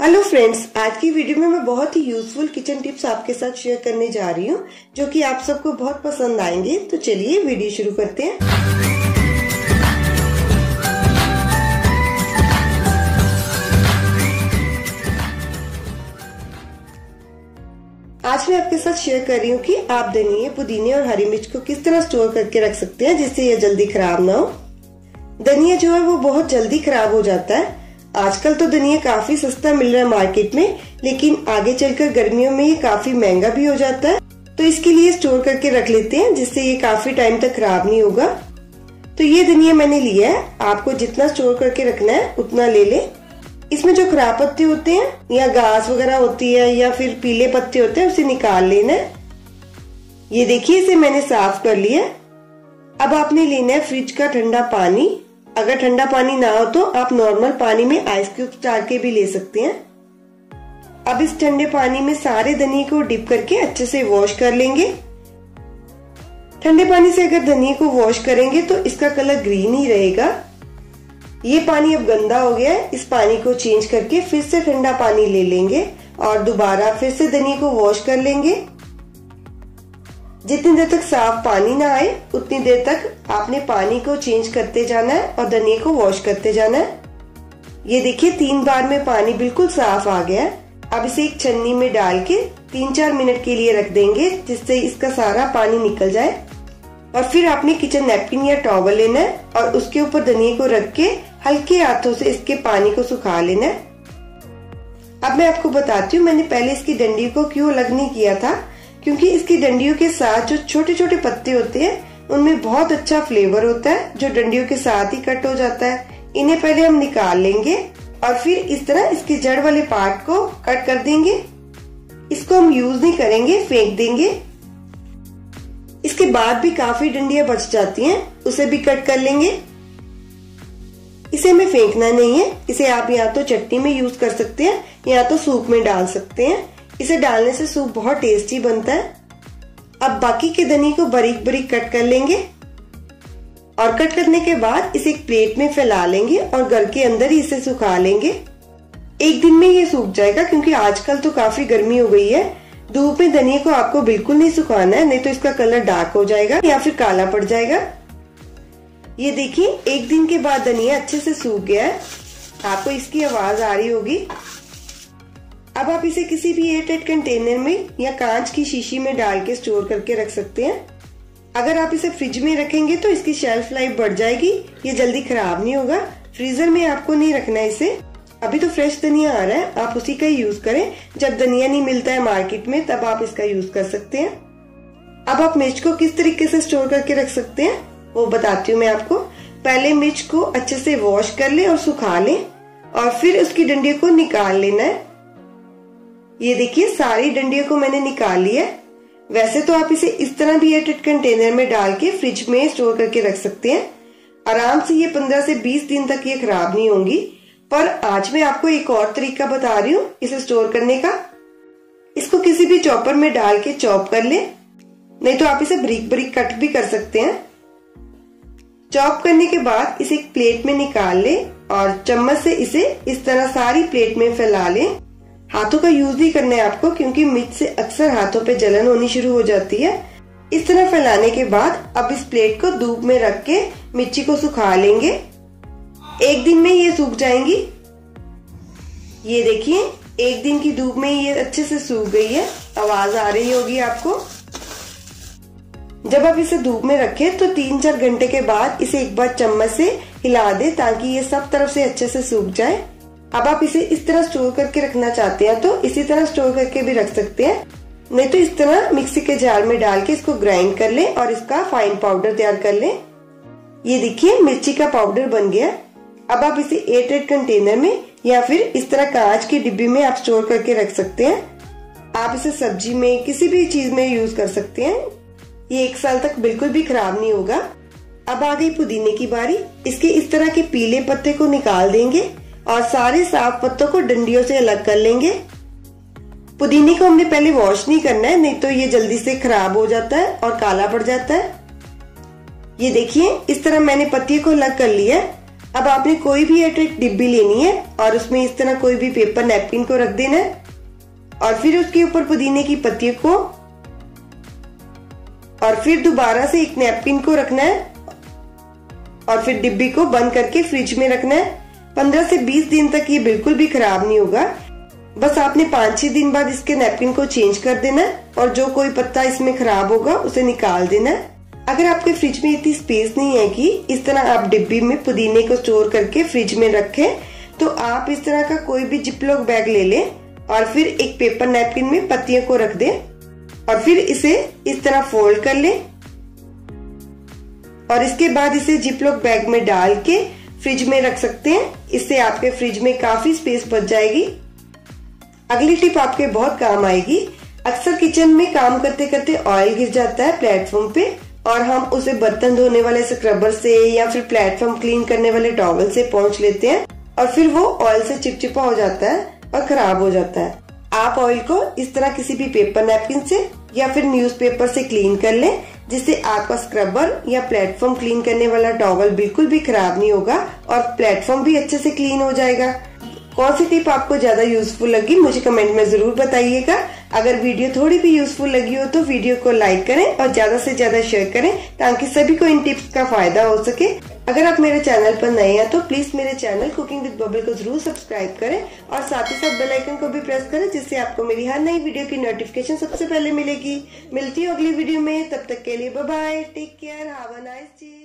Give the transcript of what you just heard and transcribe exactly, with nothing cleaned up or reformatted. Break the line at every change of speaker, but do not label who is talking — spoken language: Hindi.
हेलो फ्रेंड्स, आज की वीडियो में मैं बहुत ही यूजफुल किचन टिप्स आपके साथ शेयर करने जा रही हूँ जो कि आप सबको बहुत पसंद आएंगे। तो चलिए वीडियो शुरू करते हैं। आज मैं आपके साथ शेयर कर रही हूँ कि आप धनिया, पुदीने और हरी मिर्च को किस तरह स्टोर करके रख सकते हैं जिससे ये जल्दी खराब ना हो। धनिया जो है वो बहुत जल्दी खराब हो जाता है। आजकल तो धनिया काफी सस्ता मिल रहा है मार्केट में, लेकिन आगे चलकर गर्मियों में ये काफी महंगा भी हो जाता है। तो इसके लिए स्टोर करके रख लेते हैं जिससे ये काफी टाइम तक खराब नहीं होगा। तो ये धनिया मैंने लिया है, आपको जितना स्टोर करके रखना है उतना ले ले। इसमें जो खराब पत्ते होते हैं या घास वगैरह होती है या फिर पीले पत्ते होते हैं उसे निकाल लेना है। ये देखिए, इसे मैंने साफ कर लिया। अब आपने लेना है फ्रिज का ठंडा पानी। अगर ठंडा पानी ना हो तो आप नॉर्मल पानी में आइस क्यूब्स डाल के भी ले सकते हैं। अब इस ठंडे पानी में सारे धनिया को डिप करके अच्छे से वॉश कर लेंगे। ठंडे पानी से अगर धनिया को वॉश करेंगे तो इसका कलर ग्रीन ही रहेगा। ये पानी अब गंदा हो गया है, इस पानी को चेंज करके फिर से ठंडा पानी ले लेंगे और दोबारा फिर से धनिया को वॉश कर लेंगे। जितनी देर तक साफ पानी ना आए उतनी देर तक आपने पानी को चेंज करते जाना है और धनिया को वॉश करते जाना है। ये देखिए, तीन बार में पानी बिल्कुल साफ आ गया। अब इसे एक छन्नी में डाल के तीन चार मिनट के लिए रख देंगे जिससे इसका सारा पानी निकल जाए। और फिर आपने किचन नैपकिन या टॉवल लेना है और उसके ऊपर धनिया को रख के हल्के हाथों से इसके पानी को सुखा लेना है। अब मैं आपको बताती हूँ मैंने पहले इसकी डंडी को क्यों अलग नहीं किया था, क्योंकि इसकी डंडियों के साथ जो छोटे छोटे पत्ते होते हैं उनमें बहुत अच्छा फ्लेवर होता है जो डंडियों के साथ ही कट हो जाता है। इन्हें पहले हम निकाल लेंगे और फिर इस तरह इसके जड़ वाले पार्ट को कट कर देंगे। इसको हम यूज नहीं करेंगे, फेंक देंगे। इसके बाद भी काफी डंडियां बच जाती हैं, उसे भी कट कर लेंगे। इसे हमें फेंकना नहीं है, इसे आप या तो चटनी में यूज कर सकते हैं या तो सूप में डाल सकते हैं। इसे डालने से सूप बहुत टेस्टी बनता है। अब बाकी के धनिया को बारीक बारीक कट कर लेंगे और कट करने के बाद इसे एक प्लेट में फैला लेंगे और घर के अंदर ही इसे सुखा लेंगे। एक दिन में ये सूख जाएगा क्योंकि आजकल तो काफी गर्मी हो गई है। धूप में धनिया को आपको बिल्कुल नहीं सुखाना है, नहीं तो इसका कलर डार्क हो जाएगा या फिर काला पड़ जाएगा। ये देखिए, एक दिन के बाद धनिया अच्छे से सूख गया है। आपको इसकी आवाज आ रही होगी। अब आप इसे किसी भी एयरटाइट कंटेनर में या कांच की शीशी में डाल के स्टोर करके रख सकते हैं। अगर आप इसे फ्रिज में रखेंगे तो इसकी शेल्फ लाइफ बढ़ जाएगी, ये जल्दी खराब नहीं होगा। फ्रीजर में आपको नहीं रखना है इसे। अभी तो फ्रेश धनिया आ रहा है, आप उसी का यूज करें। जब धनिया नहीं मिलता है मार्केट में तब आप इसका यूज कर सकते हैं। अब आप मिर्च को किस तरीके से स्टोर करके रख सकते हैं वो बताती हूँ मैं आपको। पहले मिर्च को अच्छे से वॉश कर ले और सुखा ले और फिर उसकी डंडियों को निकाल लेना है। ये देखिए, सारी डंडियों को मैंने निकाल लिया। वैसे तो आप इसे इस तरह भी एयरटाइट कंटेनर में डाल के फ्रिज में स्टोर करके रख सकते हैं। आराम से ये पंद्रह से बीस दिन तक ये खराब नहीं होंगी। पर आज मैं आपको एक और तरीका बता रही हूँ इसे स्टोर करने का। इसको किसी भी चॉपर में डाल के चॉप कर ले, नहीं तो आप इसे बारीक बारीक कट भी कर सकते हैं। चॉप करने के बाद इसे एक प्लेट में निकाल ले और चम्मच से इसे इस तरह सारी प्लेट में फैला ले। हाथों का यूज नहीं करना है आपको, क्योंकि मिर्च से अक्सर हाथों पे जलन होनी शुरू हो जाती है। इस तरह फैलाने के बाद अब इस प्लेट को धूप में रख के मिर्ची को सुखा लेंगे। एक दिन में ये सूख जाएंगी। ये देखिए, एक दिन की धूप में ये अच्छे से सूख गई है। आवाज आ रही होगी आपको। जब आप इसे धूप में रखें तो तीन चार घंटे के बाद इसे एक बार चम्मच से हिला दे ताकि ये सब तरफ से अच्छे से सूख जाए। अब आप इसे इस तरह स्टोर करके रखना चाहते हैं तो इसी तरह स्टोर करके भी रख सकते हैं, नहीं तो इस तरह मिक्सी के जार में डाल के इसको ग्राइंड कर ले और इसका फाइन पाउडर तैयार कर ले। ये देखिए, मिर्ची का पाउडर बन गया। अब आप इसे एयरटाइट कंटेनर में या फिर इस तरह कांच की डिब्बी में आप स्टोर करके रख सकते हैं। आप इसे सब्जी में किसी भी चीज में यूज कर सकते हैं। ये एक साल तक बिल्कुल भी खराब नहीं होगा। अब आ गई पुदीने की बारी। इसके इस तरह के पीले पत्ते को निकाल देंगे और सारे साफ पत्तों को डंडियों से अलग कर लेंगे। पुदीने को हमने पहले वॉश नहीं करना है, नहीं तो ये जल्दी से खराब हो जाता है और काला पड़ जाता है। ये देखिए, इस तरह मैंने पत्तियों को अलग कर लिया। अब आपने कोई भी एयरटाइट डिब्बी लेनी है और उसमें इस तरह कोई भी पेपर नैपकिन को रख देना है और फिर उसके ऊपर पुदीने की पत्तियों को और फिर दोबारा से एक नैपकिन को रखना है और फिर डिब्बी को बंद करके फ्रिज में रखना है। पंद्रह से बीस दिन तक ये बिल्कुल भी खराब नहीं होगा। बस आपने पाँच छह दिन बाद इसके नैपकिन को चेंज कर देना है और जो कोई पत्ता इसमें खराब होगा उसे निकाल देना है। अगर आपके फ्रिज में इतनी स्पेस नहीं है कि इस तरह आप डिब्बी में पुदीने को स्टोर करके फ्रिज में रखें, तो आप इस तरह का कोई भी जिपलॉक बैग ले लें और फिर एक पेपर नैपकिन में पत्तियों को रख दें और फिर इसे इस तरह फोल्ड कर लें और इसके बाद इसे जिपलॉक बैग में डाल के फ्रिज में रख सकते हैं। इससे आपके फ्रिज में काफी स्पेस बच जाएगी। अगली टिप आपके बहुत काम आएगी। अक्सर किचन में काम करते करते ऑयल गिर जाता है प्लेटफॉर्म पे और हम उसे बर्तन धोने वाले स्क्रबर से या फिर प्लेटफॉर्म क्लीन करने वाले टॉवल से पोंछ लेते हैं और फिर वो ऑयल से चिपचिपा हो जाता है और खराब हो जाता है। आप ऑयल को इस तरह किसी भी पेपर नैपकिन से या फिर न्यूज़पेपर से क्लीन कर लें, जिससे आपका स्क्रबर या प्लेटफॉर्म क्लीन करने वाला टॉवल बिल्कुल भी खराब नहीं होगा और प्लेटफॉर्म भी अच्छे से क्लीन हो जाएगा। कौन सी टिप आपको ज्यादा यूजफुल लगी मुझे कमेंट में जरूर बताइएगा। अगर वीडियो थोड़ी भी यूजफुल लगी हो तो वीडियो को लाइक करें और ज्यादा से ज्यादा शेयर करें ताकि सभी को इन टिप्स का फायदा हो सके। अगर आप मेरे चैनल पर नए हैं तो प्लीज मेरे चैनल कुकिंग विद बबल को जरूर सब्सक्राइब करें और साथ ही साथ बेल आइकन को भी प्रेस करें, जिससे आपको मेरी हर नई वीडियो की नोटिफिकेशन सबसे पहले मिलेगी। मिलती हूँ अगली वीडियो में, तब तक के लिए bye bye, take care, have a nice day.